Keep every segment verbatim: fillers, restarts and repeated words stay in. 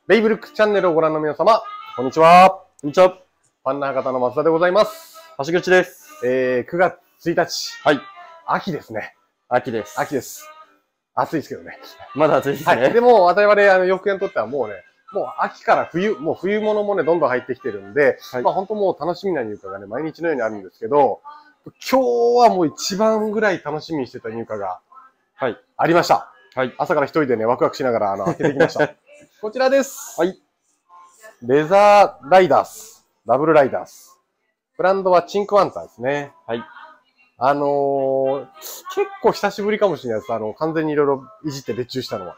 ベイブルックチャンネルをご覧の皆様、こんにちは。 こんにちは。 ファンナー方の松田でございます。 橋口です。 えー、くがつついたち。 はい。 秋ですね。 秋です。 秋です。暑いですけどね。 まだ暑いですね。 はい。でも、我々、あの、洋服屋にとってはもうね、もう秋から冬、もう冬物もね、どんどん入ってきてるんで、はい、まあ本当もう楽しみな入荷がね、毎日のようにあるんですけど、今日はもう一番ぐらい楽しみにしてた入荷が、はい、ありました。はい。朝から一人でね、ワクワクしながら、あの、開けてきました。こちらです。はい。レザーライダース。ダブルライダース。ブランドはチンクワンターですね。はい。あのー、結構久しぶりかもしれないです。あの、完全にいろいろいじって別注したのは。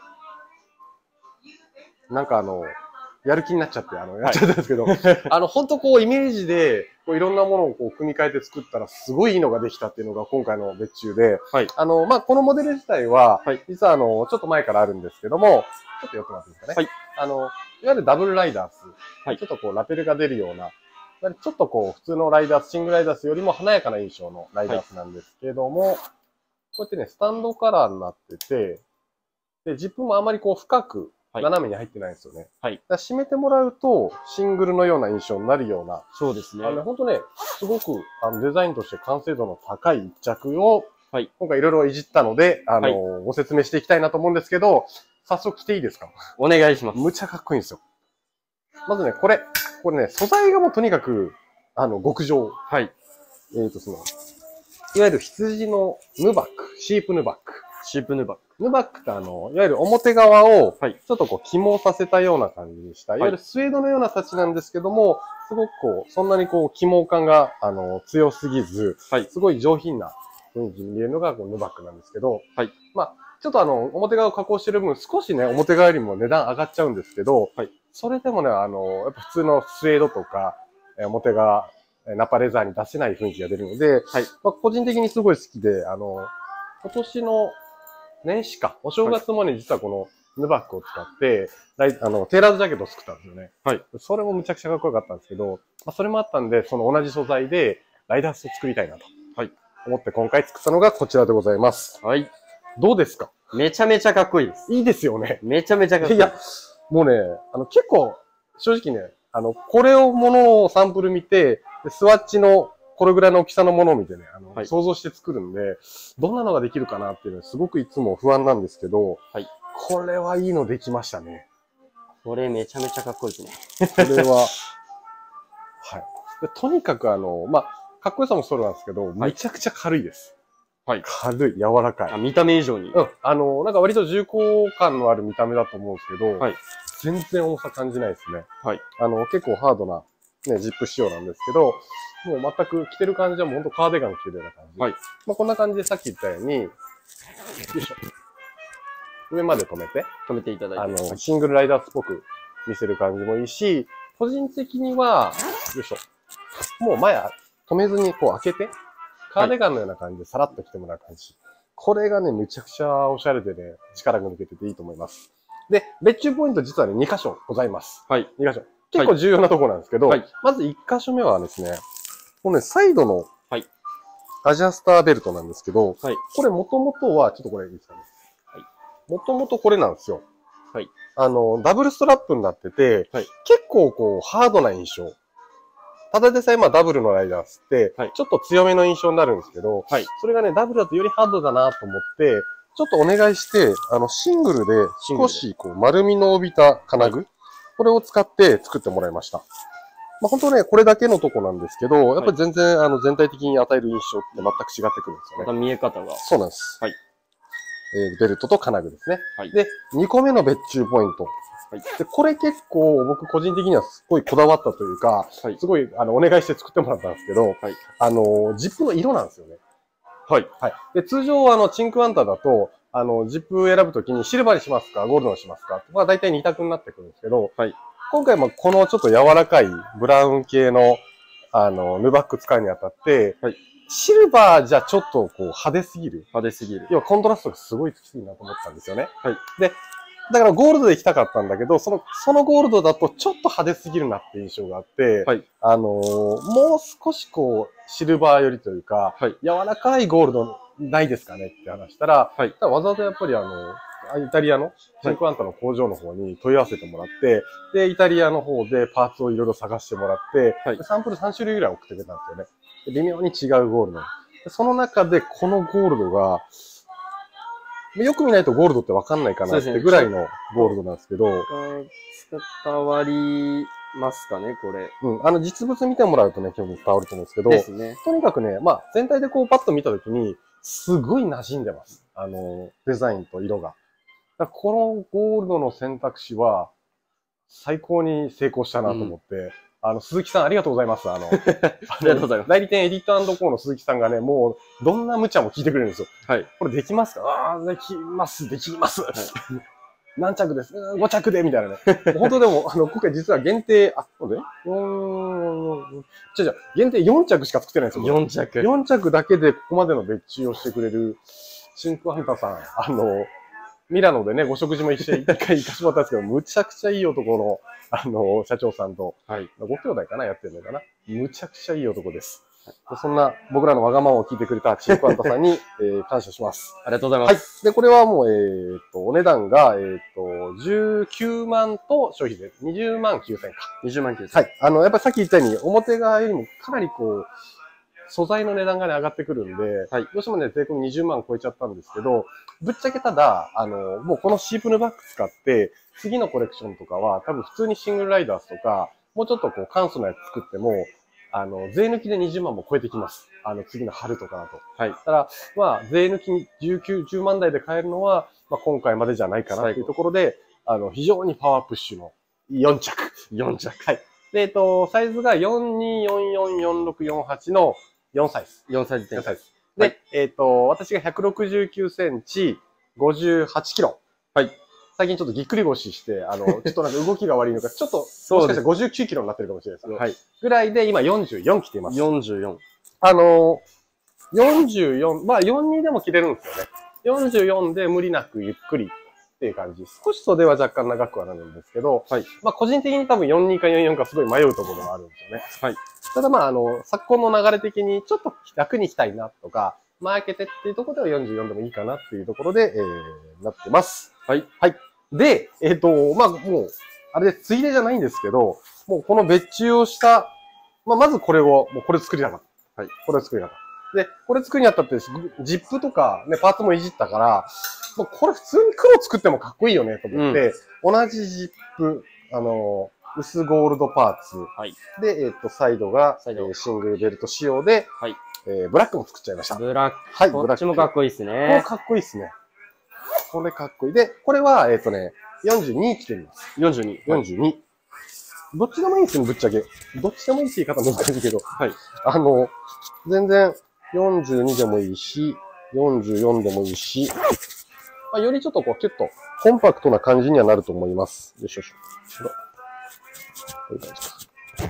なんかあの、やる気になっちゃって、あの、やっちゃったんですけど、はい、あの、本当こう、イメージで、こういろんなものをこう、組み替えて作ったら、すごいいいのができたっていうのが今回の別注で、はい。あの、まあ、このモデル自体は、はい。実はあの、ちょっと前からあるんですけども、ちょっと寄ってもらっていいですかね。はい。あの、いわゆるダブルライダース。はい。ちょっとこう、ラペルが出るような、ちょっとこう、普通のライダース、シングルライダースよりも華やかな印象のライダースなんですけども、はい、こうやってね、スタンドカラーになってて、で、ジップもあまりこう、深く、斜めに入ってないんですよね。はい。だ締めてもらうと、シングルのような印象になるような。そうですね。あの、本当ね、すごく、あの、デザインとして完成度の高い一着を、はい。今回いろいろいじったので、あの、はい、ご説明していきたいなと思うんですけど、早速着ていいですか？ お願いします。 むちゃかっこいいんですよ。まずね、これ。これね、素材がもうとにかく、あの、極上。はい。えーと、その、いわゆる羊のヌバック、シープヌバック。 シープヌバック。 ヌバックってあの、いわゆる表側を、ちょっとこう、起毛させたような感じにした、はい、いわゆるスウェードのようなタッチなんですけども、すごくこう、そんなにこう、起毛感が、あの、強すぎず、はい、すごい上品な雰囲気に見えるのがこうヌバックなんですけど、はい。まあ、ちょっとあの、表側を加工してる分、少しね、表側よりも値段上がっちゃうんですけど、はい。それでもね、あの、やっぱ普通のスウェードとか、表側、ナパレザーに出せない雰囲気が出るので、はい。まあ、個人的にすごい好きで、あの、今年の年始か、お正月もね、実はこのヌバックを使って、あの、テーラーズジャケットを作ったんですよね。はい。それもむちゃくちゃかっこよかったんですけど、まあ、それもあったんで、その同じ素材でライダースを作りたいなと。はい。思って今回作ったのがこちらでございます。はい。どうですか？ めちゃめちゃかっこいいです。 いいですよね。 めちゃめちゃかっこいい。 いや、もうね、あの、結構、正直ね、あの、これをものをサンプル見て、スワッチのこれぐらいの大きさのものを見てね、あの、はい、想像して作るんで、どんなのができるかなっていうのはすごくいつも不安なんですけど、はい。これはいいのできましたね。 これめちゃめちゃかっこいいですね。 これは、はいで。とにかくあの、まあ、かっこよさもそうなんですけど、はい、めちゃくちゃ軽いです。はい。軽い、柔らかい。 あ、見た目以上に。 うん。あの、なんか割と重厚感のある見た目だと思うんですけど、はい。全然重さ感じないですね。はい。あの、結構ハードな、ね、ジップ仕様なんですけど、もう全く着てる感じはもうほんとカーディガン着てるような感じ。はい。まあこんな感じでさっき言ったように、よいしょ。上まで止めて。 止めていただいて。 あの、シングルライダースっぽく見せる感じもいいし、個人的には、よいしょ。もう前止めずにこう開けて、カーディガンのような感じでさらっと着てもらう感じ。はい、これがね、めちゃくちゃおしゃれでね、力が抜けてていいと思います。で、別注ポイント実はね、に箇所ございます。はい。に箇所。結構重要なところなんですけど、はい、まずいっ箇所目はですね、このね、サイドのアジャスターベルトなんですけど、はい、これもともとは、ちょっとこれいいですかね。はい。もともとこれなんですよ。はい。あの、ダブルストラップになってて、はい、結構こう、ハードな印象。ただでさえまあダブルのライダースって、ちょっと強めの印象になるんですけど、はい、それがね、ダブルだとよりハードだなと思って、ちょっとお願いして、あの、シングルで少しこう、丸みの帯びた金具、はい、これを使って作ってもらいました。まあ本当ね、これだけのとこなんですけど、やっぱり全然、あの、全体的に与える印象って全く違ってくるんですよね。 また見え方が。 そうなんです。はい。えー、ベルトと金具ですね。はい。で、にこめの別注ポイント。はい。で、これ結構僕個人的にはすごいこだわったというか、はい。すごい、あの、お願いして作ってもらったんですけど、はい。あの、ジップの色なんですよね。はい。はい。で、通常あの、チンクワンタだと、あの、ジップ選ぶときにシルバーにしますか、ゴールドにしますか、まあ大体に択になってくるんですけど、はい。今回もこのちょっと柔らかいブラウン系の、あの、ヌバック使うにあたって、はい。シルバーじゃちょっとこう派手すぎる。 派手すぎる。 要はコントラストがすごいきついなと思ったんですよね。はい。で、だからゴールドで行きたかったんだけど、その、そのゴールドだとちょっと派手すぎるなって印象があって、はい。あのー、もう少しこう、シルバー寄りというか、はい。柔らかいゴールドないですかねって話したら、はい。わざわざやっぱりあの、 イタリアのシンクワンタの工場の方に問い合わせてもらって、で、イタリアの方でパーツをいろいろ探してもらって、はい、サンプルさん種類ぐらい送ってくれたんですよね。微妙に違うゴールド。その中でこのゴールドが、よく見ないとゴールドってわかんないかなってぐらいのゴールドなんですけど。 伝わりますかね、これ。 うん。あの、実物見てもらうとね、興味伝わると思うんですけど。 ですね。 とにかくね、まあ、全体でこうパッと見たときに、すごい馴染んでます。あの、デザインと色が。だこのゴールドの選択肢は、最高に成功したなと思って、うん、あの、鈴木さんありがとうございます。あの、ありがとうございます。 代理店エディット&コーの鈴木さんがね、もう、どんな無茶も聞いてくれるんですよ。 はい。 これできますか？ああ、できます、できます。はい、何着です？ご着でみたいなね。本当でも、あの、今回実は限定、あ、そうで？うーん。じゃじゃ限定よん着しか作ってないんですよ。 よん着。 よん着だけでここまでの別注をしてくれる、シンクワンタさん。あの、ミラノでね、ご食事も一緒に一回行かせてもらったんですけど、むちゃくちゃいい男の、あの、社長さんと、はい、ご兄弟かな、やってるのかな。むちゃくちゃいい男です。はい、そんな僕らのわがままを聞いてくれたシンクワンタさんに、えー、感謝します。 ありがとうございます。 はい。で、これはもう、えー、っと、お値段が、えー、っと、じゅうきゅうまんと消費税、にじゅうまんきゅうせんか。 にじゅうまんきゅうせん。 はい。あの、やっぱりさっき言ったように、表側よりもかなりこう、素材の値段がね、上がってくるんで、はい、どうしてもね、税込みにじゅうまん超えちゃったんですけど、ぶっちゃけただ、あの、もうこのシープヌバッグ使って、次のコレクションとかは、多分普通にシングルライダースとか、もうちょっとこう、簡素なやつ作っても、あの、税抜きでにじゅうまんも超えてきます。あの、次の春とかだと。はい。だから、まあ、税抜きじゅうきゅう、じゅうまん台で買えるのは、まあ、今回までじゃないかなというところで、あの、非常にパワープッシュのよん着。よん着。はい。で、えっと、サイズがよんにーよんよんよんろくよんはちのよんサイズ。 よんサイズよんサイズ。で、はい、えっと、私がひゃくろくじゅうきゅうセンチ、ごじゅうはちキロ。はい。最近ちょっとぎっくり腰して、あの、ちょっとなんか動きが悪いのか、ちょっと、もしかしたらごじゅうきゅうキロになってるかもしれないですけど、はい。ぐらいで今よんじゅうよん着ています。 よんじゅうよん。 あの、よんじゅうよん、まあよんにでも着れるんですよね。よんじゅうよんで無理なくゆっくりっていう感じ。少し袖は若干長くはなるんですけど、はい。まあ個人的に多分よんにかよんよんかすごい迷うところがあるんですよね。はい。ただまああの、昨今の流れ的にちょっと楽に着たいなとか、前開けてっていうところではよんじゅうよんでもいいかなっていうところで、えー、なってます。はい。はい。で、えっと、まあもう、あれで、ついでじゃないんですけど、もうこの別注をした、まあまずこれを、もうこれ作りたかった。はい。これ作りたかった。で、これ作りにあったって、ジップとかね、パーツもいじったから、もうこれ普通に黒作ってもかっこいいよねと思って、うん、同じジップ、あの、薄ゴールドパーツ。はい。で、えっと、サイドが、サイドシングルベルト仕様で、はい。えー、ブラックも作っちゃいました。 ブラック。はい、ブラック。こっちもかっこいいですね。 これかっこいいですね。これかっこいい。で、これは、えっとね、よんじゅうに着てみます。 よんじゅうに。 よんじゅうに。どっちでもいいですね、ぶっちゃけ。どっちでもいいって言い方難しいけど。はい。あの、全然よんじゅうにでもいいし、よんじゅうよんでもいいし、まあ、よりちょっとこう、キュッとコンパクトな感じにはなると思います。よいしょよいしょ。こういう感じか。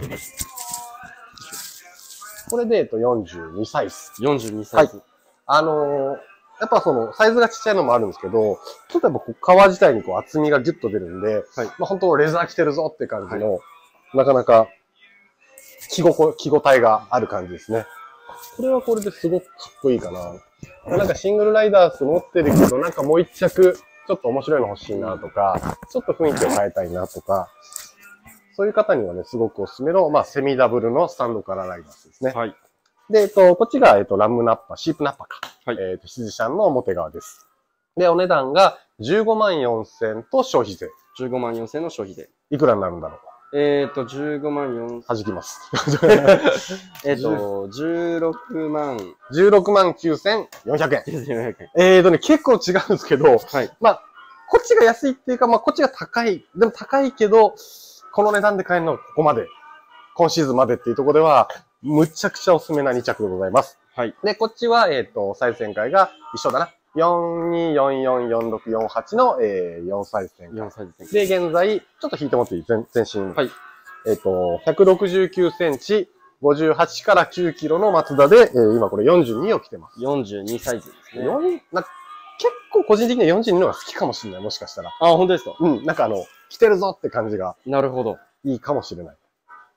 これで、えっと、よんじゅうにサイズ。 よんじゅうにサイズ。 はい。あのー、やっぱその、サイズがちっちゃいのもあるんですけど、ちょっとやっぱこう革自体にこう厚みがギュッと出るんで、はい、まあ本当レザー着てるぞって感じの、はい、なかなか着ごこ、着応えがある感じですね。これはこれですごくかっこいいかな。なんかシングルライダース持ってるけど、なんかもう一着、ちょっと面白いの欲しいなとか、ちょっと雰囲気を変えたいなとか、そういう方にはね、すごくおすすめの、まあセミダブルのスタンドカラーライダースですね。はい。で、えっと、こっちが、えっと、ラムナッパ、シープナッパか。はい。えっと、羊シャンの表側です。で、お値段がじゅうごまんよんせんと消費税。 じゅうごまんよんせんの消費税。 いくらになるんだろう。 えっと、じゅうごまんよんせん。 弾きます。 えっと、じゅうろくまん。 じゅうろくまんきゅうせんよんひゃくえん。 きゅうせんよんひゃくえん。 えっとね、結構違うんですけど、はい。まあ、こっちが安いっていうか、まあ、こっちが高い。でも高いけど、この値段で買えるのはここまで。今シーズンまでっていうところでは、むちゃくちゃおすすめなに着でございます。はい。で、こっちは、えっと、サイズ展開が一緒だな。よんによんよんよんろくよんはちの、えー、よんサイズ展開。 よんサイズ展開。 で、現在、ちょっと引いてもらっていい？全身。はい。えっと、ひゃくろくじゅうきゅうセンチ、ごじゅうはちからきゅうキロのマツダで、えー、今これよんじゅうにを着てます。 よんじゅうにサイズですね。 よんな結構個人的にはよんじゅうにの方が好きかもしれない。もしかしたら。 あ、本当ですか？ うん。なんかあの、着てるぞって感じが。 なるほど。 いいかもしれない。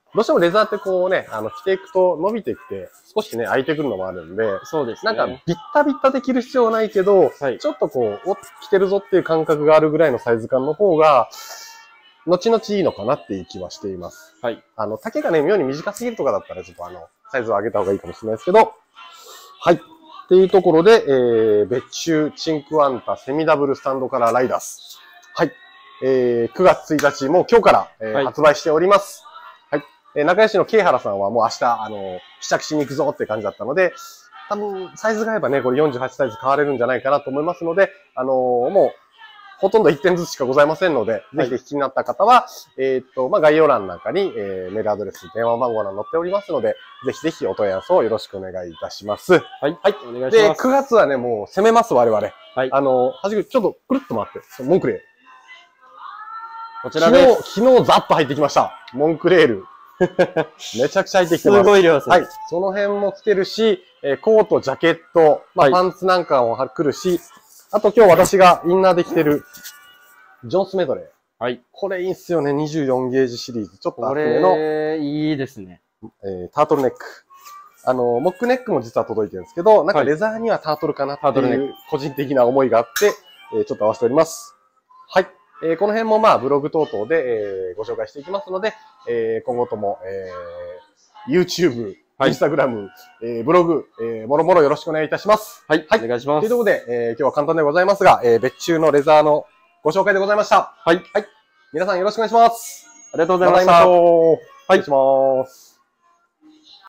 どうしてもレザーってこうね、あの、着ていくと伸びてきて、少しね、空いてくるのもあるんで、 そうですね。 なんか、ビッタビッタで着る必要はないけど、 はい、 ちょっとこう、お、着てるぞっていう感覚があるぐらいのサイズ感の方が、後々いいのかなっていう気はしています。 はい。 あの、丈がね、妙に短すぎるとかだったら、ちょっとあの、サイズを上げた方がいいかもしれないですけど、はい。っていうところで、えー、別注チンクワンタセミダブルスタンドカラーライダース。はい。えー、くがつついたち、もう今日から、えーはい、発売しております。はい。えー、仲良しの慶原さんはもう明日、あの、試着しに行くぞって感じだったので、多分、サイズが合えばね、これよんじゅうはちサイズ買われるんじゃないかなと思いますので、あのー、もう、ほとんどいってんずつしかございませんので、はい、ぜひぜひ気になった方は、えー、っと、まあ、概要欄なんかに、えー、メールアドレス、電話番号が載っておりますので、ぜひぜひお問い合わせをよろしくお願いいたします。 はい。はい。お願いします。 で、くがつはね、もう攻めます、我々。はい。あの、はじめ、ちょっとくるっと回って、モンクレール。 こちらです。 昨日、昨日ザッと入ってきました。モンクレール。めちゃくちゃ入ってきてます。 すごい量ですね。 はい。その辺も来てるし、えー、コート、ジャケット、まあ、はい、パンツなんかも来るし、あと今日私がインナーで着てる、ジョンスメドレー。はい。これいいんすよね。にじゅうよんゲージシリーズ。ちょっと厚めの。 これ、いいですね。 えー、タートルネック。あの、モックネックも実は届いてるんですけど、なんかレザーにはタートルかなっていう個人的な思いがあって、えー、ちょっと合わせております。はい。えー、この辺もまあブログ等々で、えー、ご紹介していきますので、えー、今後とも、えー、YouTube、インスタグラム、えー、ブログ、えー、もろもろよろしくお願いいたします。 はい。はい。お願いします。 ということで、えー、今日は簡単でございますが、えー、別注のレザーのご紹介でございました。はい。はい。皆さんよろしくお願いします。 ありがとうございました。 また会いましょう。はい。失礼します。